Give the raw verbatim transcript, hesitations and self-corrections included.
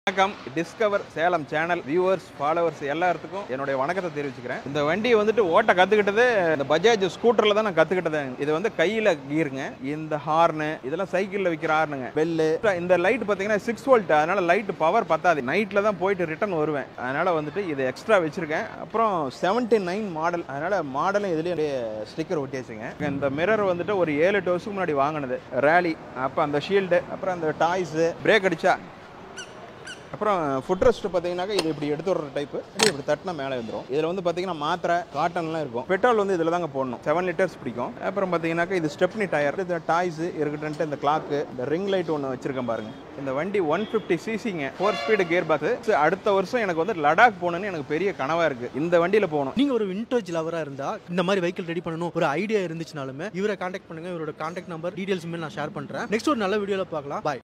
வணக்கம் discover Salem channel viewers followers எல்லாத்துக்கும் என்னுடைய வணக்கத்தை தெரிவிச்சுக்கிறேன். இந்த வண்டியை வந்துட்டு ஓட்ட கத்துக்கிட்டது இந்த பஜாஜ் ஸ்கூட்டர்ல தான் நான் கத்துக்கிட்டது. இது வந்து கையில கீருங்க, இந்த ஹார்னு இதெல்லாம் சைக்கிள்ல விற்கிற ஹார்னுங்க, பெல்லு. இந்த லைட் பாத்தீங்கன்னா சிக்ஸ் வோல்ட், அதனால லைட் பவர் பத்தாது. நைட்ல தான் போயிட்டு ரிட்டர்ன் வருவேன், அதனால வந்துட்டு இது எக்ஸ்ட்ரா வச்சிருக்கேன். அப்புறம் செவன்டி நைன் மாடல், அதனால மாடலும் இதுலயே ஸ்டிக்கர் ஒட்டி வச்சுங்க. இந்த மிரர் வந்துட்டு ஒரு ஏழு எட்டு வருஷத்துக்கு முன்னாடி வாங்கினது ரேலி. அப்ப அந்த ஷீல்டு, அப்புறம் அந்த டாய்ஸ், பிரேக் அடிச்சா, அப்புறம் ஃபுட் ரெஸ்ட் பார்த்தீங்கன்னாக்கா இது இப்படி எடுத்து வர டைப்பு, இப்படி தட்டினா மேலே வந்துடும். இதில் வந்து பார்த்தீங்கன்னா மாத்திரை காட்டன்லாம் இருக்கும். பெட்ரோல் வந்து இதில் தாங்க போடணும், செவன் லிட்டர்ஸ் பிடிக்கும். அப்புறம் பார்த்தீங்கன்னாக்கா இது ஸ்டெப்னி டயர், இந்த டாய்ஸ் இருக்கட்டுன்ட்டு இந்த கிளாக்கு, இந்த ரிங் லைட் ஒன்று வச்சிருக்கேன் பாருங்க. இந்த வண்டி ஒன் ஃபிஃப்டி சிசிங்க, ஃபோர் ஸ்பீடு கியர் பாக்ஸ். அடுத்த வருஷம் எனக்கு வந்து லடாக் போகணுன்னு எனக்கு பெரிய கனவா இருக்கு, இந்த வண்டியில் போகணும். நீங்க ஒரு விண்டேஜ் லவராக இருந்தா இந்த மாதிரி வெஹிக்கிள் ரெடி பண்ணணும் ஒரு ஐடியா இருந்துச்சுனாலுமே இவரை கான்டாக்ட் பண்ணுங்க. இவரோட கான்டாக்ட் நம்பர் டீடைல்ஸ் நான் ஷேர் பண்றேன். நெக்ஸ்ட் ஒரு நல்ல வீடியோல பார்க்கலாம். பாய்.